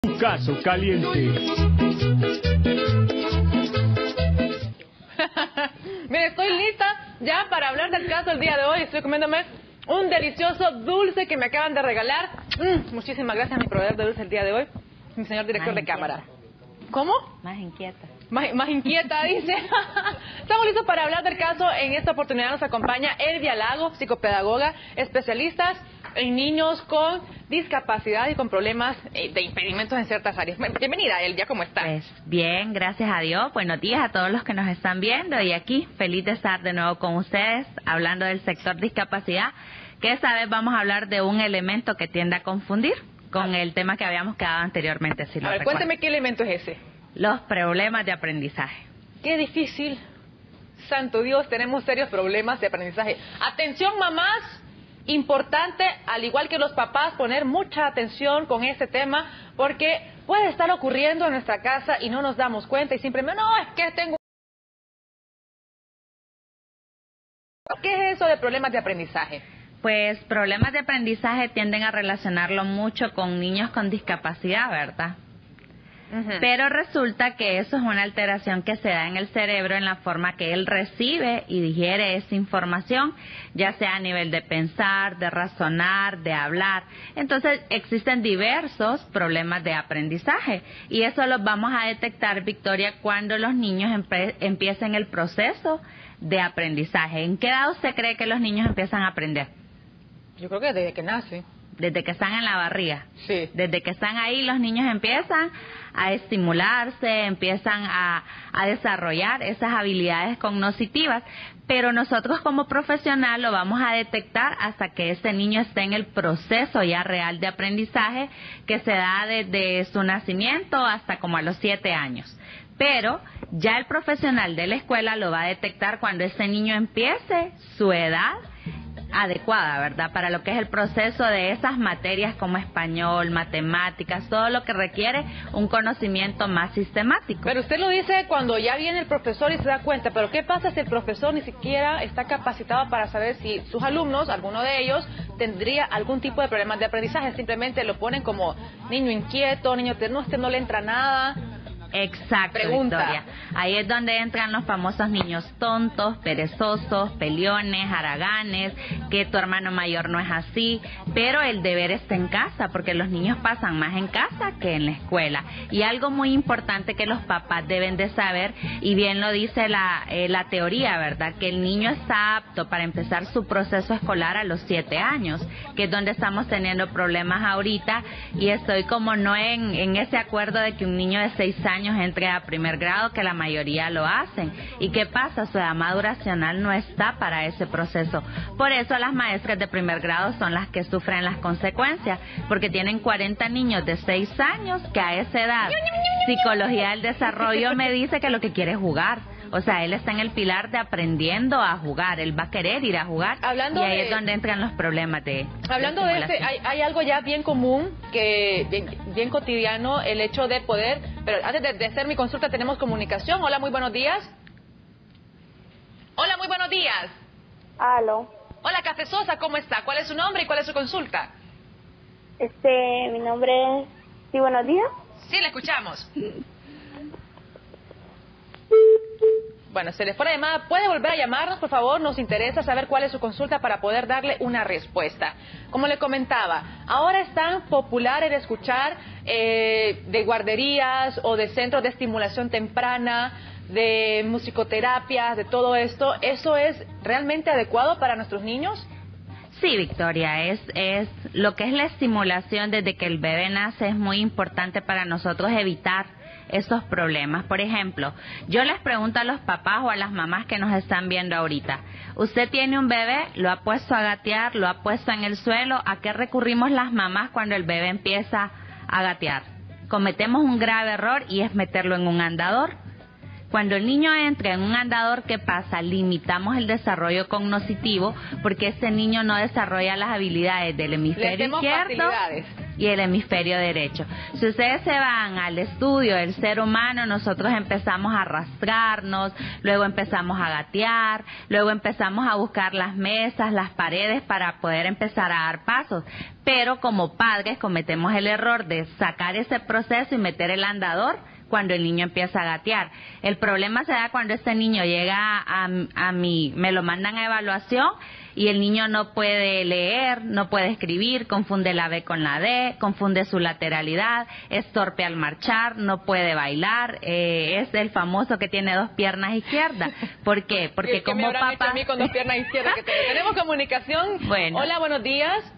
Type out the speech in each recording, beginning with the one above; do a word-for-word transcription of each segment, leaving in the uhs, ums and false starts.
Un caso caliente. Mire, estoy lista ya para hablar del caso del día de hoy. Estoy comiéndome un delicioso dulce que me acaban de regalar. Mm, muchísimas gracias a mi proveedor de dulce el día de hoy, mi señor director de cámara. ¿Cómo? Más inquieta. Más, más inquieta, dice. Estamos listos para hablar del caso. En esta oportunidad nos acompaña Elvia Lago, psicopedagoga, especialistas en niños con discapacidad y con problemas de impedimentos en ciertas áreas. Bienvenida, Elvia, ¿cómo estás? Pues bien, gracias a Dios. Buenos días a todos los que nos están viendo y aquí feliz de estar de nuevo con ustedes hablando del sector discapacidad, que esta vez vamos a hablar de un elemento que tiende a confundir con el tema que habíamos quedado anteriormente. Si a lo ver, recuerdan. cuénteme qué elemento es ese. Los problemas de aprendizaje. Qué difícil. Santo Dios, tenemos serios problemas de aprendizaje. Atención, mamás. Importante, al igual que los papás, poner mucha atención con este tema, porque puede estar ocurriendo en nuestra casa y no nos damos cuenta y simplemente, no, es que tengo... ¿Qué es eso de problemas de aprendizaje? Pues problemas de aprendizaje tienden a relacionarlo mucho con niños con discapacidad, ¿verdad? Uh-huh. Pero resulta que eso es una alteración que se da en el cerebro en la forma que él recibe y digiere esa información, ya sea a nivel de pensar, de razonar, de hablar. Entonces existen diversos problemas de aprendizaje y eso los vamos a detectar, Victoria, cuando los niños empe- empiecen el proceso de aprendizaje. ¿En qué edad usted cree que los niños empiezan a aprender? Yo creo que desde que nace. Desde que están en la barriga. Sí. Desde que están ahí los niños empiezan a estimularse, empiezan a, a desarrollar esas habilidades cognitivas, pero nosotros como profesional lo vamos a detectar hasta que ese niño esté en el proceso ya real de aprendizaje que se da desde su nacimiento hasta como a los siete años. Pero ya el profesional de la escuela lo va a detectar cuando ese niño empiece su edad adecuada, ¿verdad? Para lo que es el proceso de esas materias como español, matemáticas, todo lo que requiere un conocimiento más sistemático. Pero usted lo dice cuando ya viene el profesor y se da cuenta, pero ¿qué pasa si el profesor ni siquiera está capacitado para saber si sus alumnos, alguno de ellos, tendría algún tipo de problemas de aprendizaje? Simplemente lo ponen como niño inquieto, niño terno, usted no le entra nada. Exacto, Pregunta. Victoria. Ahí es donde entran los famosos niños tontos, perezosos, peliones, haraganes, que tu hermano mayor no es así, pero el deber está en casa, porque los niños pasan más en casa que en la escuela. Y algo muy importante que los papás deben de saber, y bien lo dice la, eh, la teoría, ¿verdad? Que el niño está apto para empezar su proceso escolar a los siete años, que es donde estamos teniendo problemas ahorita, y estoy como no en, en ese acuerdo de que un niño de seis años entre a primer grado, que la mayoría lo hacen. ¿Y qué pasa? Su edad maduracional no está para ese proceso. Por eso las maestras de primer grado son las que sufren las consecuencias, porque tienen cuarenta niños de seis años que a esa edad, psicología del desarrollo me dice que lo que quiere es jugar. O sea, él está en el pilar de aprendiendo a jugar, él va a querer ir a jugar. Hablando y ahí de, es donde entran los problemas de Hablando de, de este, hay, hay algo ya bien común, que bien, bien cotidiano, el hecho de poder... Pero antes de, de hacer mi consulta tenemos comunicación. Hola, muy buenos días. Hola, muy buenos días. Aló. Hola, Cafezosa, ¿cómo está? ¿Cuál es su nombre y cuál es su consulta? Este, mi nombre es... Sí, buenos días. Sí, le escuchamos. Bueno, se le fue la llamada. ¿Puede volver a llamarnos, por favor? Nos interesa saber cuál es su consulta para poder darle una respuesta. Como le comentaba, ahora es tan popular el escuchar eh, de guarderías o de centros de estimulación temprana, de musicoterapias, de todo esto. ¿Eso es realmente adecuado para nuestros niños? Sí, Victoria, es, es lo que es la estimulación desde que el bebé nace es muy importante para nosotros evitar esos problemas. Por ejemplo, yo les pregunto a los papás o a las mamás que nos están viendo ahorita, usted tiene un bebé, lo ha puesto a gatear, lo ha puesto en el suelo, ¿a qué recurrimos las mamás cuando el bebé empieza a gatear? Cometemos un grave error y es meterlo en un andador. Cuando el niño entra en un andador, ¿qué pasa? Limitamos el desarrollo cognitivo porque ese niño no desarrolla las habilidades del hemisferio izquierdo y el hemisferio derecho. Si ustedes se van al estudio del ser humano, nosotros empezamos a arrastrarnos, luego empezamos a gatear, luego empezamos a buscar las mesas, las paredes para poder empezar a dar pasos. Pero como padres cometemos el error de sacar ese proceso y meter el andador cuando el niño empieza a gatear. El problema se da cuando este niño llega a, a mí, me lo mandan a evaluación y el niño no puede leer, no puede escribir, confunde la B con la D, confunde su lateralidad, es torpe al marchar, no puede bailar, eh, es el famoso que tiene dos piernas izquierdas. ¿Por qué? Porque ¿Qué como me habrán papá... hecho a mí con dos piernas izquierdas? Que tenemos comunicación. Bueno. Hola, buenos días.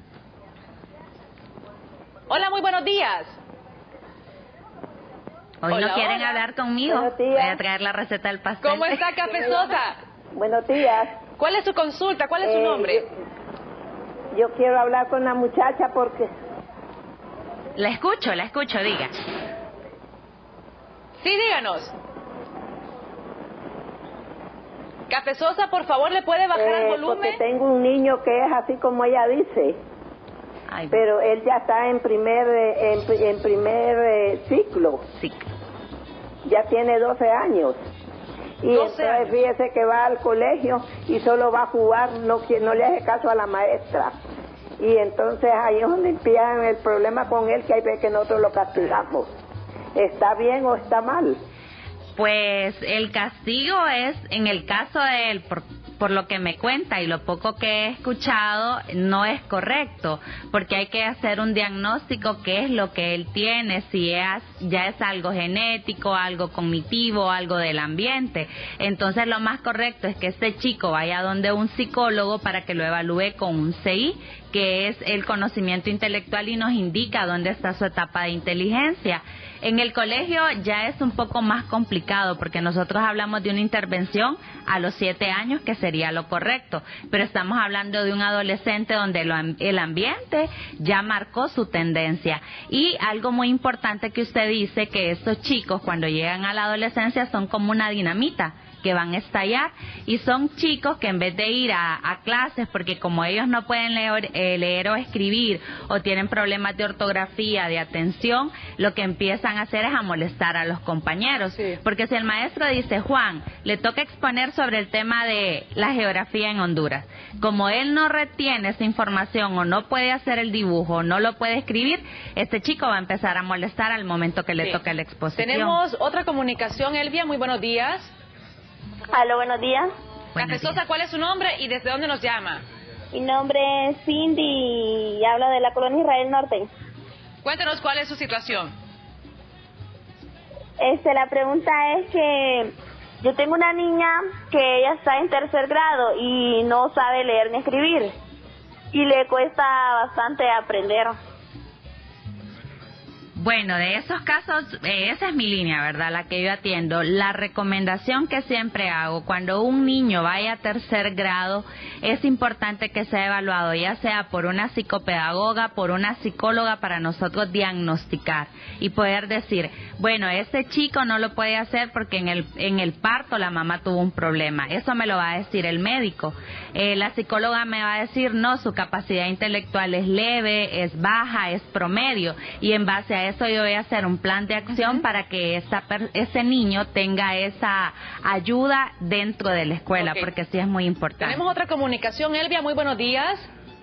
Hola, muy buenos días. Hoy Hola, no quieren hola. hablar conmigo. Buenos días. Voy a traer la receta del pastel. ¿Cómo está, cafezosa? Buenos días. ¿Cuál es su consulta? ¿Cuál es su Eh, nombre? Yo, yo quiero hablar con la muchacha porque La escucho, la escucho, diga. Sí, díganos. Cafezosa, por favor, ¿le puede bajar eh, el volumen? porque tengo un niño que es así como ella dice, Ay, pero él ya está en primer eh, en, pri- en primer eh, ciclo, sí. ya tiene doce años. Y doce entonces años. fíjese que va al colegio y solo va a jugar, no, qui- no le hace caso a la maestra. Y entonces ahí es donde empieza el problema con él, que hay veces que nosotros lo castigamos. ¿Está bien o está mal? Pues el castigo es, en el caso de él, por, por lo que me cuenta y lo poco que he escuchado, no es correcto, porque hay que hacer un diagnóstico qué es lo que él tiene, si es, ya es algo genético, algo cognitivo, algo del ambiente. Entonces lo más correcto es que este chico vaya donde un psicólogo para que lo evalúe con un C I, que es el conocimiento intelectual y nos indica dónde está su etapa de inteligencia. En el colegio ya es un poco más complicado porque nosotros hablamos de una intervención a los siete años, que sería lo correcto, pero estamos hablando de un adolescente donde lo, el ambiente ya marcó su tendencia. Y algo muy importante que usted dice, que estos chicos cuando llegan a la adolescencia son como una dinamita que van a estallar, y son chicos que en vez de ir a, a clases, porque como ellos no pueden leer, eh, leer o escribir o tienen problemas de ortografía, de atención, lo que empiezan a hacer es a molestar a los compañeros. Sí. Porque si el maestro dice, Juan, le toca exponer sobre el tema de la geografía en Honduras, como él no retiene esa información o no puede hacer el dibujo o no lo puede escribir, este chico va a empezar a molestar al momento que le Sí. toque la exposición. Tenemos otra comunicación, Elvia, muy buenos días. Aló, buenos días. Buenos Cafezosa, días. ¿cuál es su nombre y desde dónde nos llama? Mi nombre es Cindy y hablo de la colonia Israel Norte. Cuéntenos cuál es su situación. Este, la pregunta es que yo tengo una niña que ella está en tercer grado y no sabe leer ni escribir y le cuesta bastante aprender. Bueno, de esos casos, eh, esa es mi línea, ¿verdad?, la que yo atiendo. La recomendación que siempre hago, cuando un niño vaya a tercer grado, es importante que sea evaluado, ya sea por una psicopedagoga, por una psicóloga, para nosotros diagnosticar y poder decir, bueno, este chico no lo puede hacer porque en el, en el parto la mamá tuvo un problema. Eso me lo va a decir el médico. Eh, la psicóloga me va a decir, no, su capacidad intelectual es leve, es baja, es promedio, y en base a eso yo voy a hacer un plan de acción uh-huh. para que esa per- ese niño tenga esa ayuda dentro de la escuela, okay. porque sí es muy importante. Tenemos otra comunicación, Elvia, muy buenos días.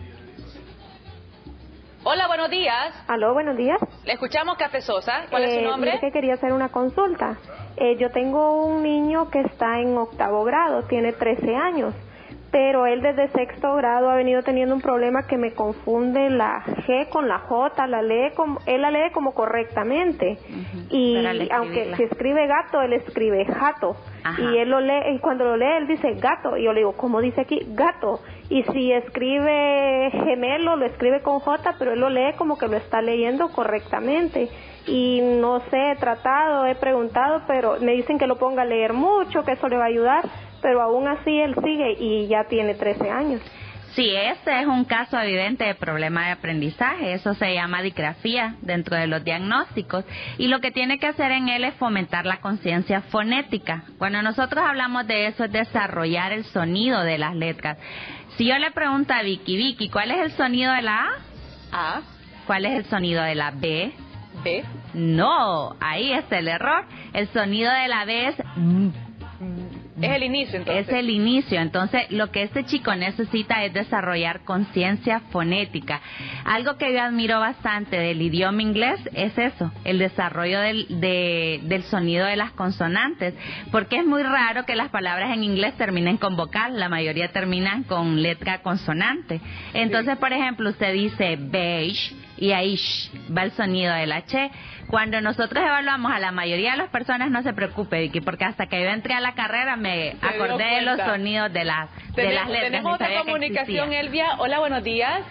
Hola, buenos días. Aló, buenos días. Le escuchamos, Cafezosa. ¿Cuál eh, es su nombre? Mire que quería hacer una consulta. Eh, yo tengo un niño que está en octavo grado, tiene trece años, pero él desde sexto grado ha venido teniendo un problema que me confunde la G con la J, la lee como, él la lee como correctamente, uh-huh. y aunque si escribe gato, él escribe jato, Ajá. y él lo lee, y cuando lo lee él dice gato, y yo le digo, ¿cómo dice aquí? Gato, y si escribe gemelo, lo escribe con J, pero él lo lee como que lo está leyendo correctamente, y no sé, he tratado, he preguntado, pero me dicen que lo ponga a leer mucho, que eso le va a ayudar, pero aún así él sigue y ya tiene trece años. Sí, este es un caso evidente de problema de aprendizaje, eso se llama disgrafía dentro de los diagnósticos, y lo que tiene que hacer en él es fomentar la conciencia fonética. Cuando nosotros hablamos de eso es desarrollar el sonido de las letras. Si yo le pregunto a Vicky, Vicky, ¿cuál es el sonido de la A? A. ¿Cuál es el sonido de la B? ¿B? No, ahí está el error. El sonido de la B es... Es el inicio, entonces. Es el inicio. Entonces, lo que este chico necesita es desarrollar conciencia fonética. Algo que yo admiro bastante del idioma inglés es eso, el desarrollo del, de, del sonido de las consonantes. Porque es muy raro que las palabras en inglés terminen con vocal, la mayoría terminan con letra consonante. Entonces, sí. Por ejemplo, usted dice beige y ahí sh, va el sonido de la H. Cuando nosotros evaluamos a la mayoría de las personas, no se preocupe, Vicky, porque hasta que yo entré a la carrera me Se acordé de los sonidos de las, de las letras. Tenemos otra comunicación, Elvia. Hola, buenos días.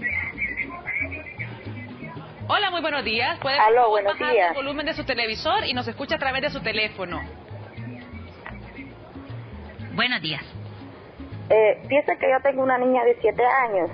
Hola, muy buenos días. ¿Puede Aló, buenos bajar días. el volumen de su televisor y nos escucha a través de su teléfono? Buenos días. Eh, piensa que yo tengo una niña de siete años.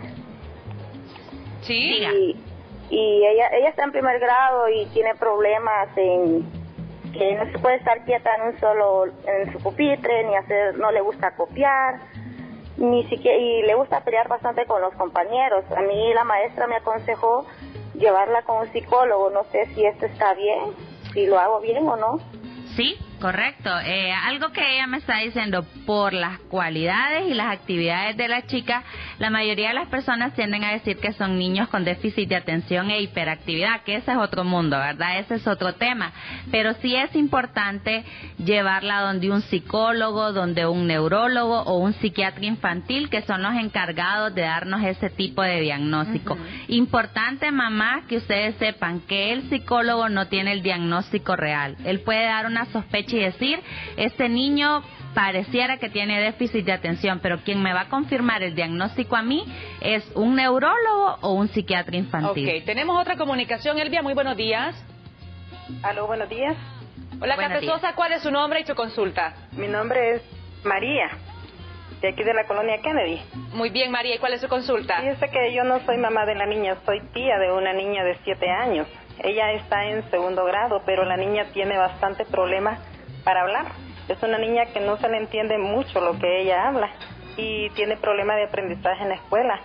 Sí. Y, y ella ella está en primer grado y tiene problemas en que no se puede estar quieta en un solo en su pupitre, ni hacer, no le gusta copiar, ni siquiera, y le gusta pelear bastante con los compañeros. A mí la maestra me aconsejó llevarla con un psicólogo. No sé si esto está bien, si lo hago bien o no. Sí, correcto. Eh, algo que ella me está diciendo, por las cualidades y las actividades de la chica, la mayoría de las personas tienden a decir que son niños con déficit de atención e hiperactividad, que ese es otro mundo, ¿verdad? Ese es otro tema. Pero sí es importante llevarla donde un psicólogo, donde un neurólogo o un psiquiatra infantil, que son los encargados de darnos ese tipo de diagnóstico. Uh-huh. Importante, mamá, que ustedes sepan que el psicólogo no tiene el diagnóstico real. Él puede dar una sospecha y decir, este niño pareciera que tiene déficit de atención, pero quien me va a confirmar el diagnóstico a mí es un neurólogo o un psiquiatra infantil. Ok, tenemos otra comunicación, Elvia, muy buenos días. Aló, buenos días. Hola, Buenos Cafezosa, días. ¿cuál es su nombre y su consulta? Mi nombre es María, de aquí de la colonia Kennedy. Muy bien, María, ¿y cuál es su consulta? Fíjese que yo no soy mamá de la niña, soy tía de una niña de siete años. Ella está en segundo grado, pero la niña tiene bastante problemas para hablar. Es una niña que no se le entiende mucho lo que ella habla y tiene problemas de aprendizaje en la escuela.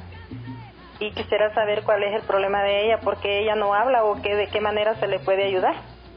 Y quisiera saber cuál es el problema de ella, porque ella no habla o que, de qué manera se le puede ayudar.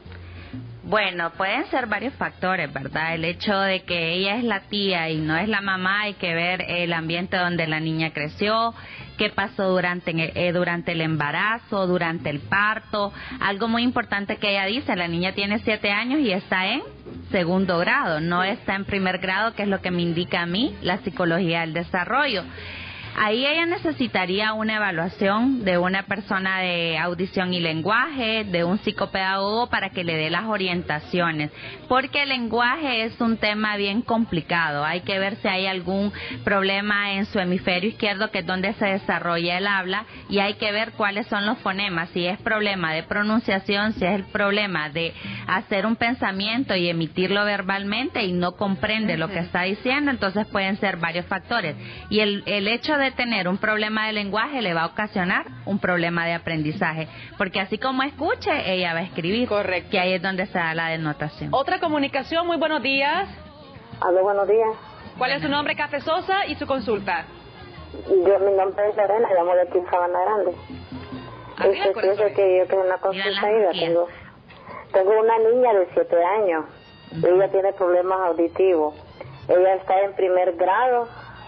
Bueno, pueden ser varios factores, ¿verdad? El hecho de que ella es la tía y no es la mamá, hay que ver el ambiente donde la niña creció, qué pasó durante, eh, durante el embarazo, durante el parto. Algo muy importante que ella dice, la niña tiene siete años y está en segundo grado, no está en primer grado, que es lo que me indica a mí la psicología del desarrollo. Ahí ella necesitaría una evaluación de una persona de audición y lenguaje, de un psicopedagogo para que le dé las orientaciones, porque el lenguaje es un tema bien complicado. Hay que ver si hay algún problema en su hemisferio izquierdo, que es donde se desarrolla el habla, y hay que ver cuáles son los fonemas, si es problema de pronunciación, si es el problema de hacer un pensamiento y emitirlo verbalmente y no comprende lo que está diciendo. Entonces pueden ser varios factores, y el, el hecho de de tener un problema de lenguaje le va a ocasionar un problema de aprendizaje, porque así como escuche, ella va a escribir. Correcto. Que ahí es donde se da la denotación. Otra comunicación, muy buenos días. Aló, buenos días. ¿Cuál es su nombre, Cafezosa, y su consulta? Yo, mi nombre es Lorena, llamo de aquí en Sabana Grande. Arriba, Este, corazón. fíjese que yo tengo una consulta y la tengo. Tengo una niña de siete años. Uh-huh. Ella tiene problemas auditivos. Ella está en primer grado.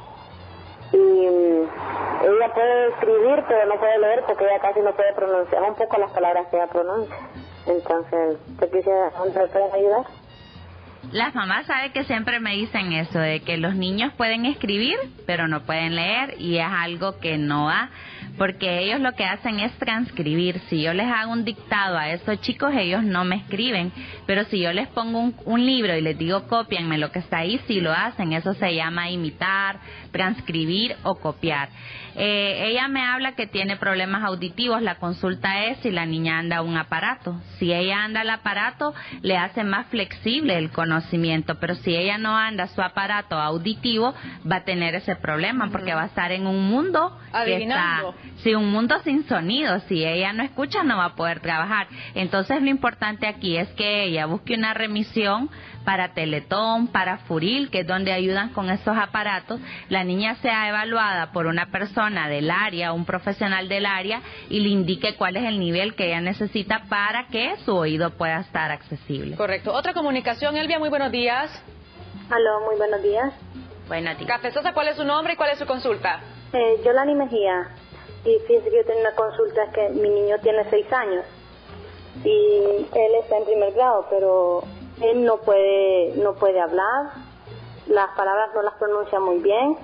Y ella puede escribir, pero no puede leer porque ella casi no puede pronunciar un poco las palabras que ella pronuncia. Entonces, ¿te quisiera, dónde me pueden ayudar? Las mamás saben que siempre me dicen eso, de que los niños pueden escribir, pero no pueden leer, y es algo que no va, porque ellos lo que hacen es transcribir. Si yo les hago un dictado a esos chicos, ellos no me escriben, pero si yo les pongo un, un libro y les digo cópienme lo que está ahí, sí lo hacen. Eso se llama imitar, transcribir o copiar. Eh, ella me habla que tiene problemas auditivos. La consulta es si la niña anda un aparato. Si ella anda el aparato, le hace más flexible el conocimiento, pero si ella no anda su aparato auditivo, va a tener ese problema, porque va a estar en un mundo que está si un mundo sin sonido, si ella no escucha no va a poder trabajar. Entonces lo importante aquí es que ella busque una remisión para Teletón, para Furil, que es donde ayudan con esos aparatos. La niña sea evaluada por una persona del área, un profesional del área, y le indique cuál es el nivel que ella necesita para que su oído pueda estar accesible. Correcto. Otra comunicación, Elvia, muy buenos días. Aló, muy buenos días. Buenos días. Cafezosa, ¿cuál es su nombre y cuál es su consulta? Eh, Yolani Mejía. Y fíjese que yo tengo una consulta, que mi niño tiene seis años y él está en primer grado, pero él no puede no puede hablar, las palabras no las pronuncia muy bien.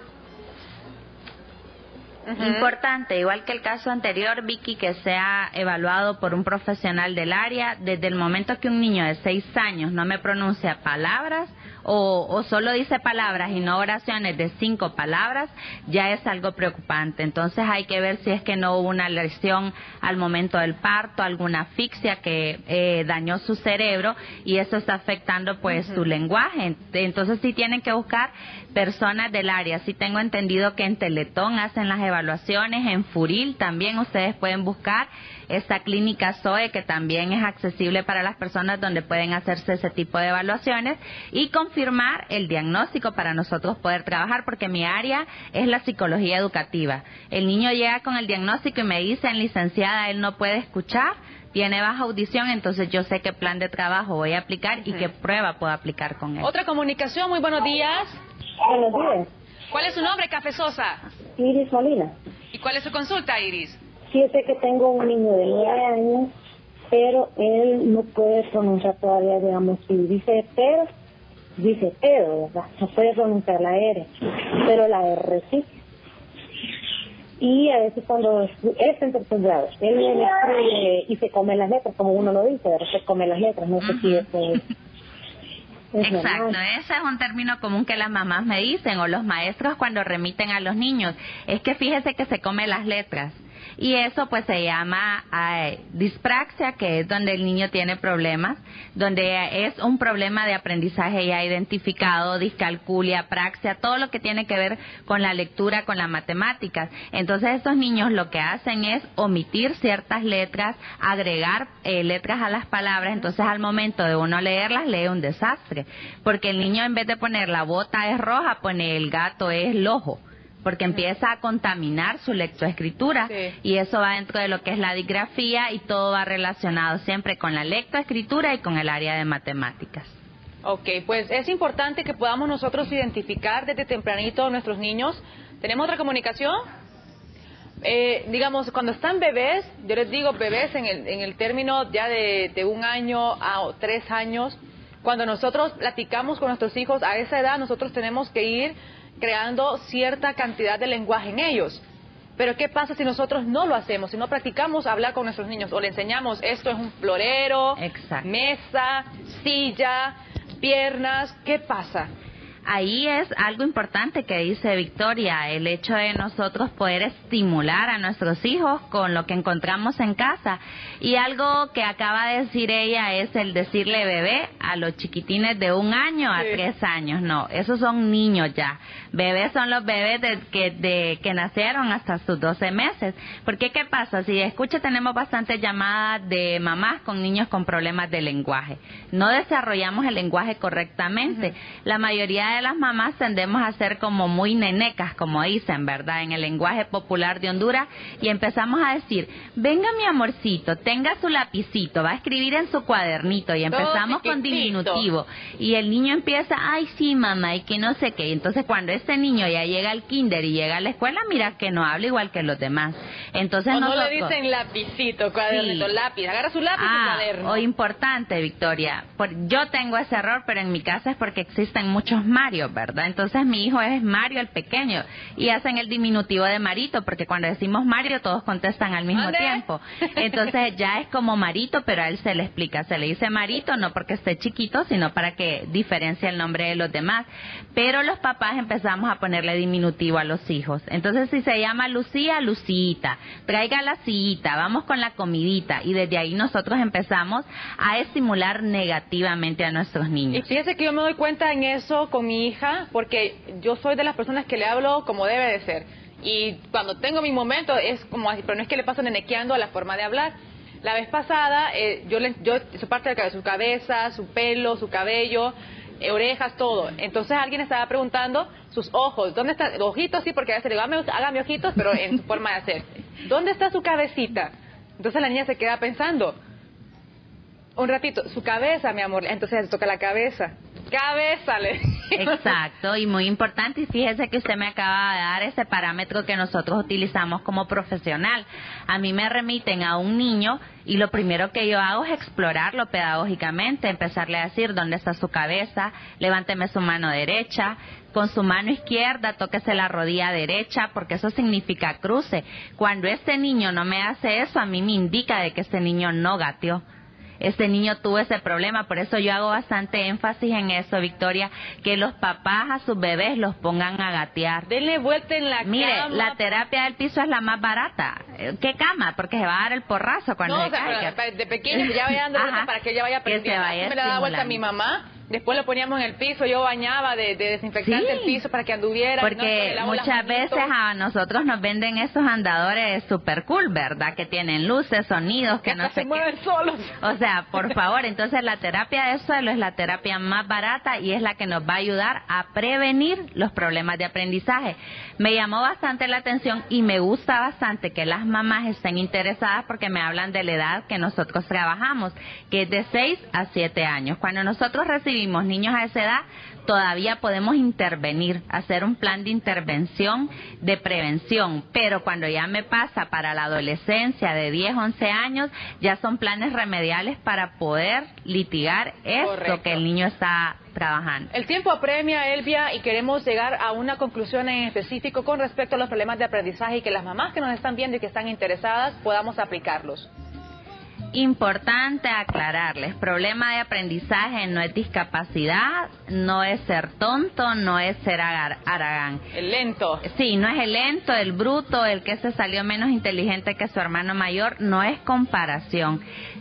Uh-huh. Importante, igual que el caso anterior, Vicky, que sea evaluado por un profesional del área. Desde el momento que un niño de seis años no me pronuncia palabras o, o solo dice palabras y no oraciones de cinco palabras, ya es algo preocupante. Entonces hay que ver si es que no hubo una lesión al momento del parto, alguna asfixia que eh, dañó su cerebro y eso está afectando pues uh-huh. su lenguaje. Entonces sí tienen que buscar personas del área. Sí tengo entendido que en Teletón hacen las evaluaciones, en Furil también ustedes pueden buscar esta clínica Zoe, que también es accesible para las personas, donde pueden hacerse ese tipo de evaluaciones y confirmar el diagnóstico para nosotros poder trabajar, porque mi área es la psicología educativa. El niño llega con el diagnóstico y me dicen, licenciada, él no puede escuchar, tiene baja audición, entonces yo sé qué plan de trabajo voy a aplicar y qué prueba puedo aplicar con él. Otra comunicación, muy buenos días. Buenos días. ¿Cuál es su nombre, Cafezosa? Iris Molina. ¿Y cuál es su consulta, Iris? Sí, sé que tengo un niño de nueve años, pero él no puede pronunciar todavía, digamos, si dice pero, dice pero, ¿verdad? No puede pronunciar la R, pero la R sí. Y a veces cuando es en tercer grado, él viene y se come las letras, como uno lo dice, ¿verdad? Se come las letras, no sé uh-huh. si eso es... Es Exacto, normal. Ese es un término común que las mamás me dicen o los maestros cuando remiten a los niños. Es que fíjese que se come las letras. Y eso pues se llama eh, dispraxia, que es donde el niño tiene problemas, donde es un problema de aprendizaje ya identificado, discalculia, praxia, todo lo que tiene que ver con la lectura, con las matemáticas. Entonces estos niños lo que hacen es omitir ciertas letras, agregar eh, letras a las palabras, entonces al momento de uno leerlas, lee un desastre, porque el niño en vez de poner la bota es roja, pone el gato es lojo, porque empieza a contaminar su lectoescritura sí. y eso va dentro de lo que es la disgrafía y todo va relacionado siempre con la lectoescritura y con el área de matemáticas. Ok, pues es importante que podamos nosotros identificar desde tempranito a nuestros niños. ¿Tenemos otra comunicación? Eh, digamos, cuando están bebés, yo les digo bebés en el, en el término ya de, de un año a tres años, cuando nosotros platicamos con nuestros hijos a esa edad, nosotros tenemos que ir creando cierta cantidad de lenguaje en ellos. Pero ¿qué pasa si nosotros no lo hacemos? Si no practicamos hablar con nuestros niños o le enseñamos esto es un florero, Exacto. mesa, silla, piernas, ¿qué pasa? Ahí es algo importante que dice Victoria, el hecho de nosotros poder estimular a nuestros hijos con lo que encontramos en casa. Y algo que acaba de decir ella es el decirle bebé a los chiquitines de un año a sí. tres años. No, esos son niños ya. Bebés son los bebés de, que, de, que nacieron hasta sus doce meses. Porque ¿qué pasa? Si escucha, tenemos bastantes llamadas de mamás con niños con problemas de lenguaje. No desarrollamos el lenguaje correctamente. Uh-huh. La mayoría de de las mamás tendemos a ser como muy nenecas, como dicen, ¿verdad? En el lenguaje popular de Honduras, y empezamos a decir, venga mi amorcito, tenga su lapicito, va a escribir en su cuadernito, y empezamos con diminutivo, y el niño empieza, ay sí mamá, y que no sé qué, y entonces cuando este niño ya llega al kinder y llega a la escuela, mira que no habla igual que los demás. Entonces o no nosotros, le dicen lapicito, cuadernito, sí. lápiz, agarra su lápiz ah, y cuaderno. O importante, Victoria, por, yo tengo ese error, pero en mi casa es porque existen muchos Mario, ¿verdad? Entonces mi hijo es Mario el pequeño y hacen el diminutivo de Marito, porque cuando decimos Mario todos contestan al mismo ¿Dónde? tiempo. Entonces ya es como Marito, pero a él se le explica, se le dice Marito no porque esté chiquito, sino para que diferencie el nombre de los demás. Pero los papás empezamos a ponerle diminutivo a los hijos. Entonces si se llama Lucía, Lucita, traiga la sillita, vamos con la comidita, y desde ahí nosotros empezamos a estimular negativamente a nuestros niños. Y fíjese que yo me doy cuenta en eso con mi hija, porque yo soy de las personas que le hablo como debe de ser. Y cuando tengo mi momento es como así, pero no es que le paso nenequeando a la forma de hablar. La vez pasada, eh, yo, le, yo su parte de su cabeza, su pelo, su cabello, eh, orejas, todo. Entonces alguien estaba preguntando sus ojos, ¿dónde están? Los ojitos, sí, porque a veces le digo, hágame, hágame ojitos, pero en su forma de hacer. ¿Dónde está su cabecita? Entonces la niña se queda pensando, un ratito, su cabeza, mi amor. Entonces se toca la cabeza. Cabeza, le Exacto, y muy importante, y fíjese que usted me acaba de dar ese parámetro que nosotros utilizamos como profesional. A mí me remiten a un niño y lo primero que yo hago es explorarlo pedagógicamente, empezarle a decir dónde está su cabeza, levánteme su mano derecha, con su mano izquierda tóquese la rodilla derecha, porque eso significa cruce. Cuando este niño no me hace eso, a mí me indica de que este niño no gateó. Este niño tuvo ese problema, por eso yo hago bastante énfasis en eso, Victoria, que los papás a sus bebés los pongan a gatear. Denle vuelta en la Mire, cama. la terapia del piso es la más barata. ¿Qué cama? Porque se va a dar el porrazo cuando no, se o sea, caiga. Pero de pequeño ya vaya dando vuelta para que ella vaya aprendiendo. Que se vaya me la daba vuelta a mi mamá. Después lo poníamos en el piso, yo bañaba de, de desinfectante sí, el piso para que anduviera. Porque no, muchas veces a nosotros nos venden esos andadores super cool, ¿verdad? Que tienen luces, sonidos, que, que no se sé mueven qué. solos. O sea, por favor, entonces la terapia de suelo es la terapia más barata y es la que nos va a ayudar a prevenir los problemas de aprendizaje. Me llamó bastante la atención y me gusta bastante que las mamás estén interesadas porque me hablan de la edad que nosotros trabajamos, que es de seis a siete años. Cuando nosotros recibimos niños a esa edad, todavía podemos intervenir, hacer un plan de intervención, de prevención, pero cuando ya me pasa para la adolescencia de diez, once años, ya son planes remediales para poder litigar esto Correcto. Que el niño está trabajando. El tiempo apremia, Elvia, y queremos llegar a una conclusión en específico con respecto a los problemas de aprendizaje y que las mamás que nos están viendo y que están interesadas podamos aplicarlos. Importante aclararles, problema de aprendizaje no es discapacidad, no es ser tonto, no es ser aragán. El lento. Sí, no es el lento, el bruto, el que se salió menos inteligente que su hermano mayor, no es comparación.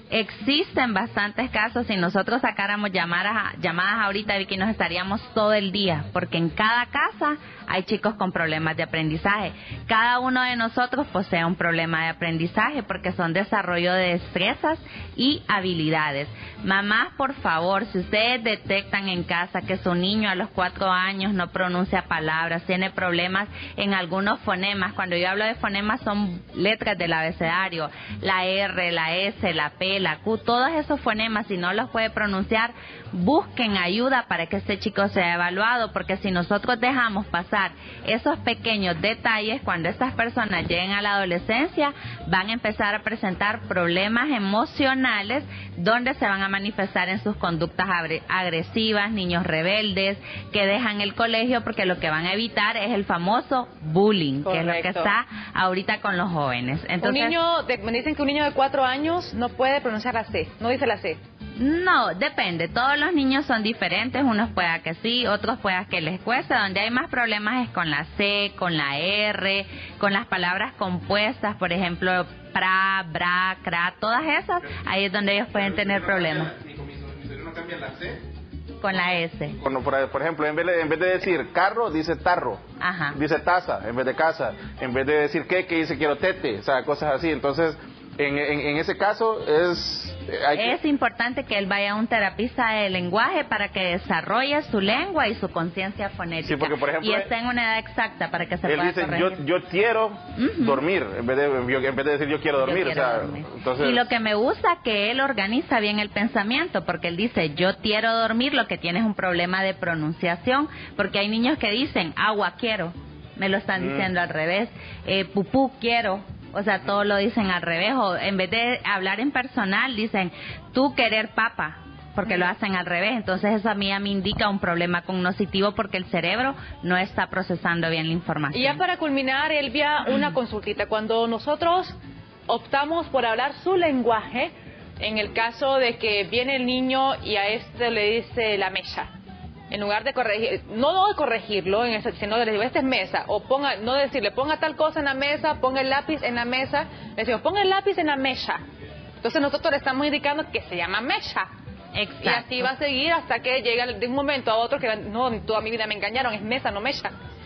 Existen bastantes casos, si nosotros sacáramos llamadas, llamadas ahorita, Vicky, nos estaríamos todo el día, porque en cada casa hay chicos con problemas de aprendizaje. Cada uno de nosotros posee un problema de aprendizaje porque son desarrollo de destrezas y habilidades. Mamás, por favor, si ustedes detectan en casa que su niño a los cuatro años no pronuncia palabras, tiene problemas en algunos fonemas, cuando yo hablo de fonemas son letras del abecedario, la R, la S, la P, la Q, todos esos fonemas, si no los puede pronunciar, busquen ayuda para que este chico sea evaluado, porque si nosotros dejamos pasar esos pequeños detalles, cuando estas personas lleguen a la adolescencia, van a empezar a presentar problemas emocionales, donde se van a manifestar en sus conductas agresivas, niños rebeldes, que dejan el colegio, porque lo que van a evitar es el famoso bullying, Correcto. Que es lo que está ahorita con los jóvenes. Entonces, un niño de, me dicen que un niño de cuatro años no puede pronunciar la C, no dice la C. No, depende, todos los niños son diferentes, unos pueda que sí, otros pueda que les cueste. Donde hay más problemas es con la C, con la R, con las palabras compuestas, por ejemplo, pra, bra, cra, todas esas, ahí es donde ellos pueden tener problemas. ¿No cambia la C? Con la S. Bueno, por, por ejemplo, en vez, de, en vez de decir carro, dice tarro. Ajá. Dice taza, en vez de casa. En vez de decir queque, dice quiero tete. O sea, cosas así. Entonces, en, en, en ese caso es... Hay es que... importante que él vaya a un terapista de lenguaje para que desarrolle su lengua y su conciencia fonética. Sí, porque, por ejemplo, y esté en una edad exacta para que se él pueda dice, corregir. Yo, yo quiero uh-huh. dormir, en vez, de, en vez de decir yo quiero dormir. Yo quiero o sea, dormir. Entonces... Y lo que me gusta que él organiza bien el pensamiento, porque él dice yo quiero dormir, lo que tiene es un problema de pronunciación, porque hay niños que dicen agua quiero, me lo están diciendo mm. al revés, eh, pupú quiero. O sea, todo lo dicen al revés, o en vez de hablar en personal, dicen, tú querer papa, porque lo hacen al revés. Entonces eso a mí me indica un problema cognitivo porque el cerebro no está procesando bien la información. Y ya para culminar, Elvia, una consultita. Cuando nosotros optamos por hablar su lenguaje, en el caso de que viene el niño y a este le dice la mesa, en lugar de corregir, no de corregirlo, en ese, sino de decirle, esta es mesa, o ponga, no decirle, ponga tal cosa en la mesa, ponga el lápiz en la mesa, le decimos, ponga el lápiz en la mesa. Entonces nosotros le estamos indicando que se llama mesa. Exacto. Y así va a seguir hasta que llega de un momento a otro que no, toda mi vida me engañaron, es mesa, no mesa.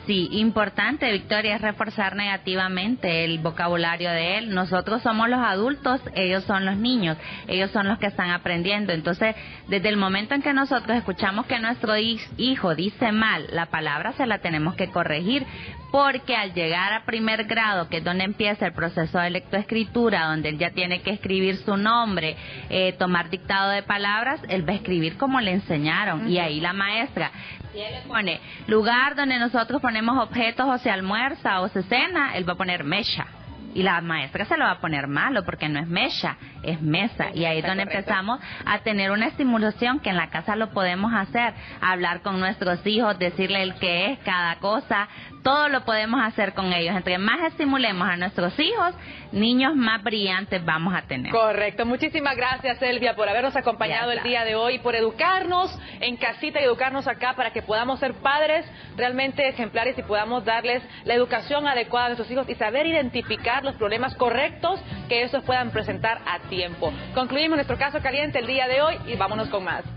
Sí, importante, Victoria, es reforzar negativamente el vocabulario de él. Nosotros somos los adultos, ellos son los niños, ellos son los que están aprendiendo. Entonces, desde el momento en que nosotros escuchamos que nuestro hijo dice mal la palabra, se la tenemos que corregir, porque al llegar a primer grado, que es donde empieza el proceso de lectoescritura, donde él ya tiene que escribir su nombre, eh, tomar dictado de palabras, él va a escribir como le enseñaron. Uh-huh. Y ahí la maestra, si él le pone lugar donde nosotros ponemos objetos o se almuerza o se cena, él va a poner mesha. Y la maestra se lo va a poner malo porque no es mesha, es mesa. Y ahí es donde empezamos a tener una estimulación que en la casa lo podemos hacer. Hablar con nuestros hijos, decirle el qué es cada cosa, todo lo podemos hacer con ellos. Entre más estimulemos a nuestros hijos, niños más brillantes vamos a tener. Correcto. Muchísimas gracias, Elvia, por habernos acompañado el día de hoy, por educarnos en casita y educarnos acá para que podamos ser padres realmente ejemplares y podamos darles la educación adecuada a nuestros hijos y saber identificar los problemas correctos que estos puedan presentar a tiempo. Concluimos nuestro caso caliente el día de hoy y vámonos con más.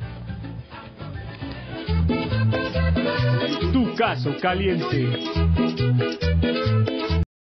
Tu caso caliente.